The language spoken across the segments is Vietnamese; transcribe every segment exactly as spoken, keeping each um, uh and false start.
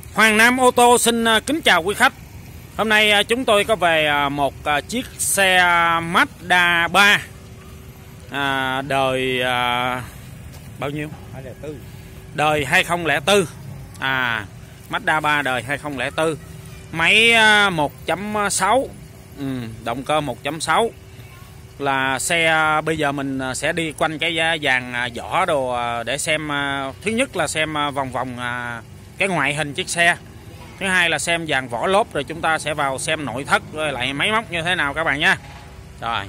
Hoàng Nam ô tô xin kính chào quý khách. Hôm nay chúng tôi có về một chiếc xe Mazda ba à, đời à, bao nhiêu? hai không không bốn. Đời hai không không bốn. À, Mazda ba đời hai không không bốn. Máy một chấm sáu, ừ, động cơ một chấm sáu. Là xe bây giờ mình sẽ đi quanh cái dàn vỏ đồ để xem. Thứ nhất là xem vòng vòng cái ngoại hình chiếc xe. Thứ hai là xem dàn vỏ lốp, rồi chúng ta sẽ vào xem nội thất rồi lại máy móc như thế nào các bạn nha. Rồi.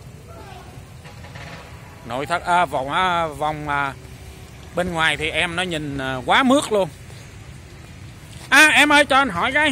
Nội thất à, vòng à, vòng à, bên ngoài thì em nó nhìn à, quá mướt luôn. À em ơi, cho anh hỏi cái.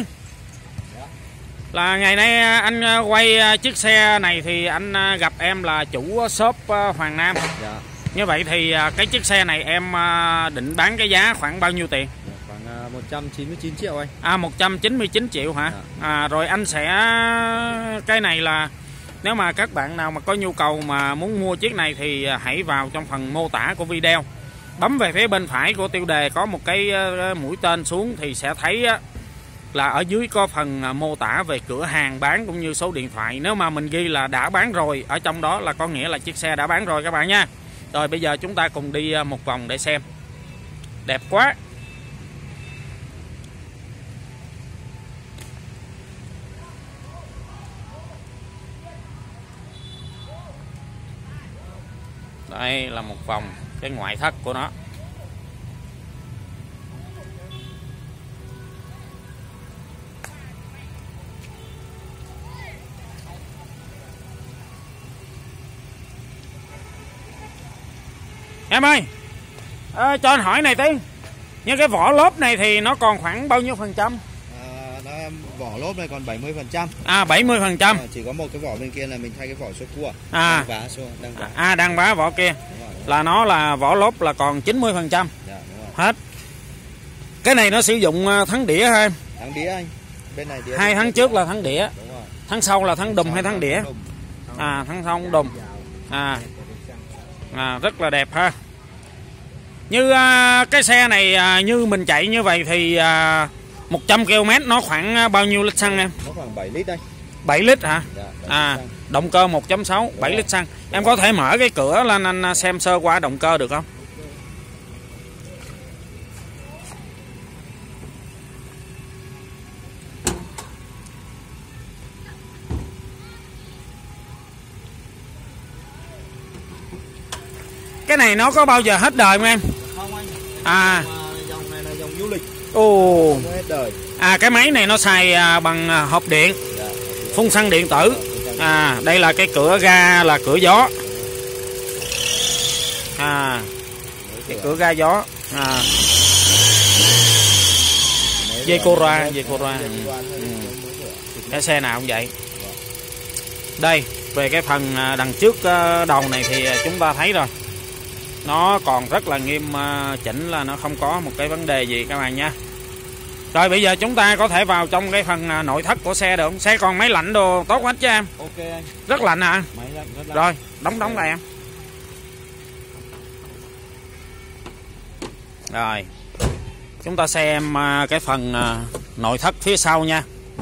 Là ngày nay anh quay chiếc xe này thì anh gặp em là chủ shop Hoàng Nam. Dạ. Như vậy thì cái chiếc xe này em định bán cái giá khoảng bao nhiêu tiền? Khoảng một trăm chín mươi chín triệu anh. À, một trăm chín mươi chín triệu hả? Dạ. À, rồi anh sẽ... Cái này là nếu mà các bạn nào mà có nhu cầu mà muốn mua chiếc này thì hãy vào trong phần mô tả của video. Bấm về phía bên phải của tiêu đề có một cái mũi tên xuống thì sẽ thấy là ở dưới có phần mô tả về cửa hàng bán cũng như số điện thoại. Nếu mà mình ghi là đã bán rồi ở trong đó là có nghĩa là chiếc xe đã bán rồi các bạn nha. Rồi bây giờ chúng ta cùng đi một vòng để xem. Đẹp quá. Đây là một vòng cái ngoại thất của nó. Em ơi, à, cho anh hỏi này tí. Như cái vỏ lốp này thì nó còn khoảng bao nhiêu phần trăm? À, nó, vỏ lốp này còn bảy mươi phần trăm. À, bảy mươi phần trăm. À, chỉ có một cái vỏ bên kia là mình thay cái vỏ số cua. À, đang vá, đang vá. À, đang vá vỏ kia. Đúng rồi, đúng rồi. Là nó là vỏ lốp là còn chín mươi phần trăm. Dạ, đúng rồi. Hết. Cái này nó sử dụng thắng đĩa hả em? Thắng đĩa anh. Bên này đĩa. Hai tháng trước là thắng đĩa. Đúng rồi. Tháng sau là thắng đùm hay thắng đĩa? À, tháng sau đùm. À. À, rất là đẹp ha. Như à, cái xe này à, như mình chạy như vậy thì à, một trăm ki lô mét nó khoảng à, bao nhiêu lít xăng em? Nó khoảng bảy lít đây. bảy lít hả? Dạ, à, động cơ một chấm sáu, bảy lít xăng. Em có thể mở cái cửa lên anh xem sơ qua động cơ được không? Cái này nó có bao giờ hết đời không em? Không anh. À, dòng này là dòng du lịch. Ồ. Không hết đời. À, cái máy này nó xài à, bằng à, hộp điện. Dạ, phun xăng điện tử. À, đây là cái cửa ga là cửa gió. À, cái cửa ga gió. À, dây cô ra, dây cô ra. Ừ. Cái xe nào cũng vậy. Đây, về cái phần đằng trước đầu này thì chúng ta thấy rồi. Nó còn rất là nghiêm chỉnh, là nó không có một cái vấn đề gì các bạn nha. Rồi bây giờ chúng ta có thể vào trong cái phần nội thất của xe được không? Xe còn máy lạnh đồ tốt hết chứ em? Ok anh. Rất lạnh à? Máy lạnh, rất lạnh. Rồi, đóng đóng lại em. Rồi. Chúng ta xem cái phần nội thất phía sau nha.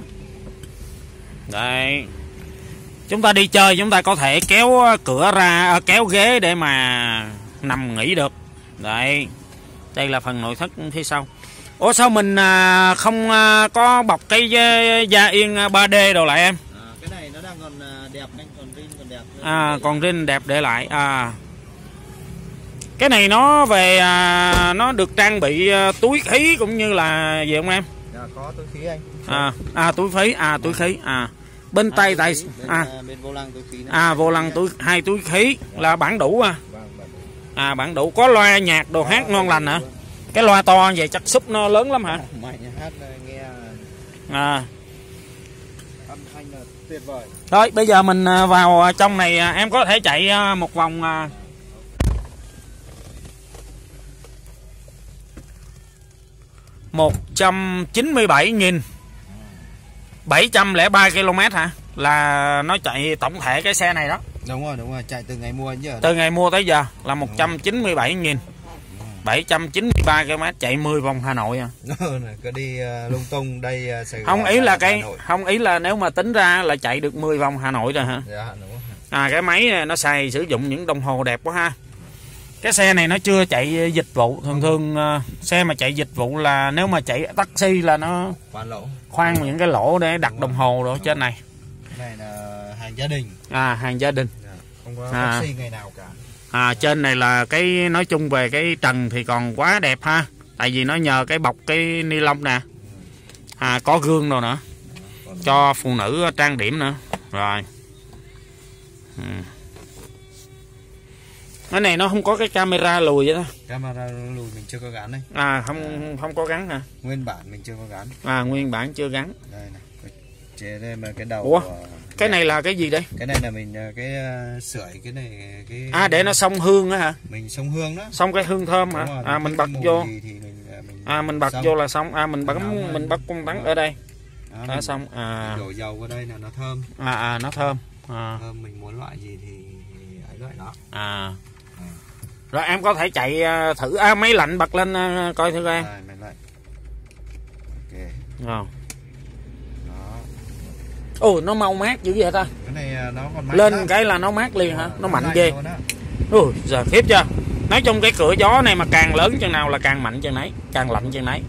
Đây. Chúng ta đi chơi chúng ta có thể kéo cửa ra, kéo ghế để mà nằm nghỉ được. Đấy. Đây là phần nội thất phía sau. Ủa sao mình không có bọc cái da yên ba D đồ lại em? À, cái này nó đang còn đẹp anh, còn rin còn đẹp. À, còn rin đẹp để lại. À. Cái này nó về nó được trang bị túi khí cũng như là gì không em? Dạ, có túi khí anh. À, à túi khí, à túi khí, à. Bên à, tay tại bên, à bên vô lăng túi khí này. À, vô lăng túi, hai túi khí là bản đủ à. Vâng, bản đủ. À, bản đủ, có loa nhạc đồ hát ngon lành hả? Cái loa to vậy chắc súp nó lớn lắm hả? Mạnh hát nghe à âm thanh là tuyệt vời. Rồi bây giờ mình vào trong này, em có thể chạy một vòng. Một trăm chín mươi bảy nghìn bảy trăm lẻ ba ki lô mét hả? Là nó chạy tổng thể cái xe này đó. Đúng rồi, đúng rồi, chạy từ ngày mua đến giờ. Từ ngày mua tới giờ là một trăm chín mươi bảy nghìn. bảy trăm chín mươi ba ki lô mét chạy mười vòng Hà Nội à. Cứ đi uh, lung tung đây uh, Sài Gòn. Không, ý là cái không ý là nếu mà tính ra là chạy được mười vòng Hà Nội rồi hả? Dạ, đúng. À, cái máy này nó xài sử dụng những đồng hồ đẹp quá ha. Cái xe này nó chưa chạy dịch vụ. Thường thường uh, xe mà chạy dịch vụ là nếu mà chạy taxi là nó khoan lỗ, khoan những cái lỗ để đặt đồng hồ rồi trên này. Cái này là hàng gia đình. À, hàng gia đình. Dạ, không có à. taxi ngày nào cả. À, trên này là cái nói chung về cái trần thì còn quá đẹp ha. Tại vì nó nhờ cái bọc cái ni lông nè. À, có gương rồi nữa. Cho phụ nữ trang điểm nữa. Rồi. Ừ. Cái này nó không có cái camera lùi vậy đó. Camera lùi mình chưa có gắn đấy. À, không không có gắn hả? Nguyên bản mình chưa có gắn. À, nguyên bản chưa gắn. Đây này. Chế đây mà cái đầu. Ủa? Cái này là cái gì đây? Cái này là mình cái uh, sưởi cái này cái. À, để nó xông hương á hả? Mình xông hương đó. Xông cái hương thơm hả? Rồi, à mình bật vô. Thì mình, mình à mình bật xong. vô là xong. À mình bấm mình, mình bắt công tắc ở đây. Đó, đã xong. À. Đổ dầu vào đây là nó thơm. À à nó thơm. À. Thơm mình muốn loại gì thì ấy loại đó. À. À. Rồi em có thể chạy thử à, máy lạnh bật lên coi thử em. Rồi, máy lạnh. Ok. Rồi. Ồ, nó mau mát dữ vậy ta. Cái này nó còn mát lên lắm. Cái là nó mát liền hả? Nó mạnh ghê. Ui, giờ khiếp chưa. Nói chung cái cửa gió này mà càng lớn chừng nào là càng mạnh chừng nấy, càng lạnh chừng nấy.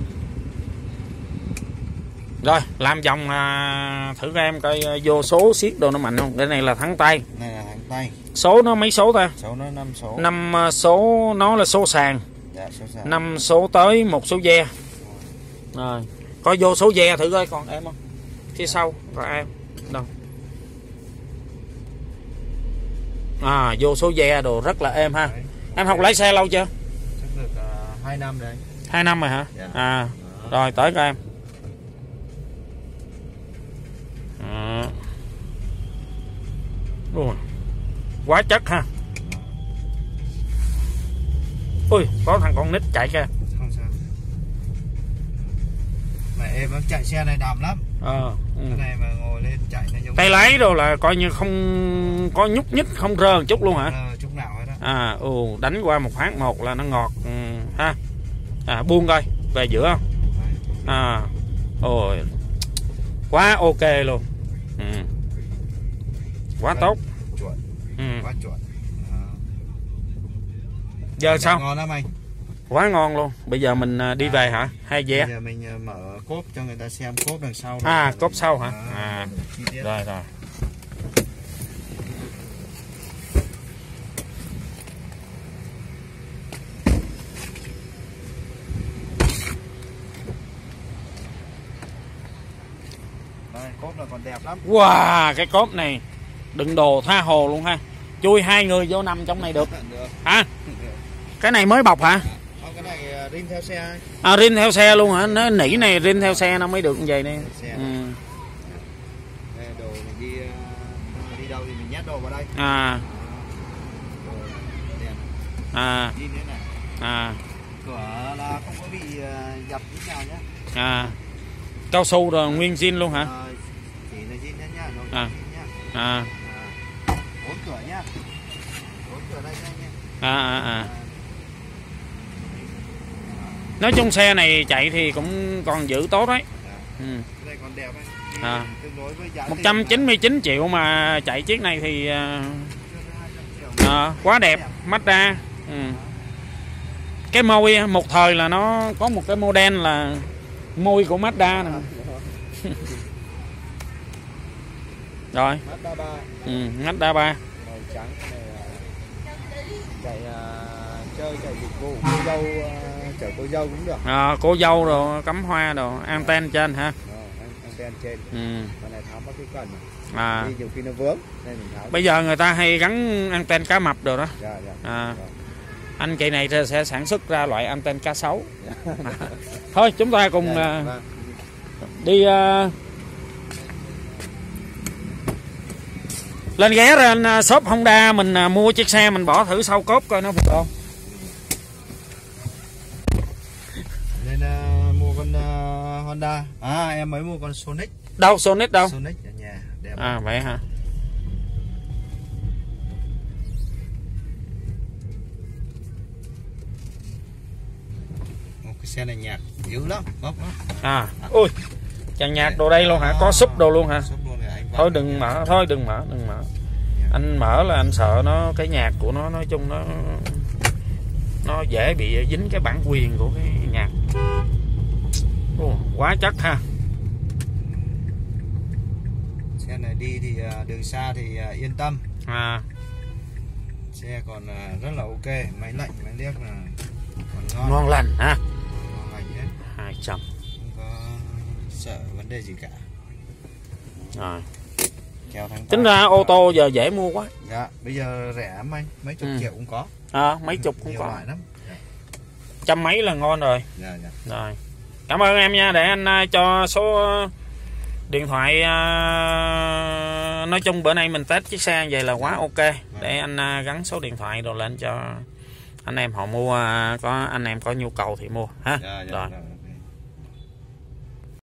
Rồi, làm vòng à, thử cho em coi vô số siết đồ nó mạnh không. Cái này là thắng tay. Này là thắng tay. Số nó mấy số ta? Số nó năm số. năm số nó là số sàn. Dạ, số sàn. năm số tới một số ve. Rồi, coi vô số ve thử coi còn em không. Phía sau và em đâu. À, vô số ve đồ rất là êm ha. Đấy. Em học lái xe lâu chưa? Chắc được uh, hai năm rồi. hai năm rồi hả? Dạ. À, rồi tới coi em. À. Ui, quá chất ha. Ui, có thằng con nít chạy kìa. Không sao. Mà em vẫn chạy xe này đầm lắm. Ờ. Ừ. Cái này mà ngồi lên chạy nó giống tay lái đâu là coi như không có nhúc nhích, không rơ một chút luôn hả? Rơ chút nào hết đó. À, ừ, đánh qua một phát một là nó ngọt. Ừ, ha. À, buông coi, về giữa không? À, ôi, quá ok luôn. Ừ. Quá Đấy, tốt. Chuẩn. Ừ. Quá chuẩn. Đó. Giờ sao? Ngon lắm anh. Quá ngon luôn. Bây giờ mình đi về hả? Hay vé? Bây giờ mình mở cốp cho người ta xem cốp đằng sau. À, cốp sau hả? À, à. Rồi rồi. Đây, cốp là còn đẹp lắm. Wow, cái cốp này đựng đồ tha hồ luôn ha. Chui hai người vô nằm trong này được. Được. Hả? Cái này mới bọc hả? Không, cái này rin theo xe. À, rin theo xe luôn hả? Nó nỉ này rin theo xe nó mới được như vậy nè. Ừ. Đây, đồ mình đi đi đâu thì mình nhét đồ vào đây. À. À. À. Cửa là không có bị dập chút nào nhé. À. Cao su rồi nguyên zin luôn hả? À, chỉ là zin nhé nhá. À. À. Bốn cửa nhá. Bốn cửa đây nha. À à à. Nói chung xe này chạy thì cũng còn giữ tốt đấy. Ừ. Cái này còn đẹp anh. À. Tương đối với giá một trăm chín mươi chín triệu mà chạy chiếc này thì à, quá đẹp, Mazda. Ừ. Cái môi một thời là nó có một cái model là môi của Mazda nè. Rồi. Mazda ba. Ừ, Mazda ba. Màu trắng này chạy uh, chơi chạy dịch vụ cô dâu uh, chở cô dâu cũng được. À, cô dâu rồi cắm hoa rồi anten trên ha. Ờ, anten trên. Ừ. Con này tháo mất cái cần. À. Đi nhiều khi nó vướng nên mình tháo. Bây giờ người ta hay gắn anten cá mập rồi đó. Dạ, dạ. À. Dạ. Anh chị này sẽ sản xuất ra loại anten cá sấu. Dạ. À. Thôi chúng ta cùng dạ, uh, vâng. đi uh, lên ghé lên shop Honda mình uh, mua chiếc xe mình bỏ thử sau cốp coi nó được không. Nên uh, mua con uh, Honda. À, em mới mua con Sonic. Đâu Sonic đâu? Sonic ở nhà đẹp. À vậy hả? Xe này nhạc dữ lắm, bóp lắm. À, ui, chàng nhạc đồ đây luôn hả? Có súp đồ luôn hả? Súp luôn này, anh Thôi đừng mở, thôi đừng mở, đừng mở. Anh mở là anh sợ nó cái nhạc của nó nói chung nó nó dễ bị dính cái bản quyền của cái nhạc. Ồ, quá chất ha. Xe này đi thì đường xa thì yên tâm. À. Xe còn rất là ok, máy lạnh, máy liếc là còn ngon. Ngon lành ha. Ngon lành hết. hai trăm. Không có sợ vấn đề gì cả. Rồi. Kéo thắng Tính ra ô tô giờ dễ mua quá. Dạ, bây giờ rẻ lắm anh, mấy chục ừ. triệu cũng có. À, mấy chục cũng nhiều có. loại lắm. Dạ. Trăm mấy là ngon rồi. Dạ, dạ. Rồi. Cảm ơn em nha, để anh cho số điện thoại. Nói chung bữa nay mình test chiếc xe vậy là quá ok. Để anh gắn số điện thoại rồi lên cho anh em họ mua, có anh em có nhu cầu thì mua ha. Dạ, dạ, rồi. dạ.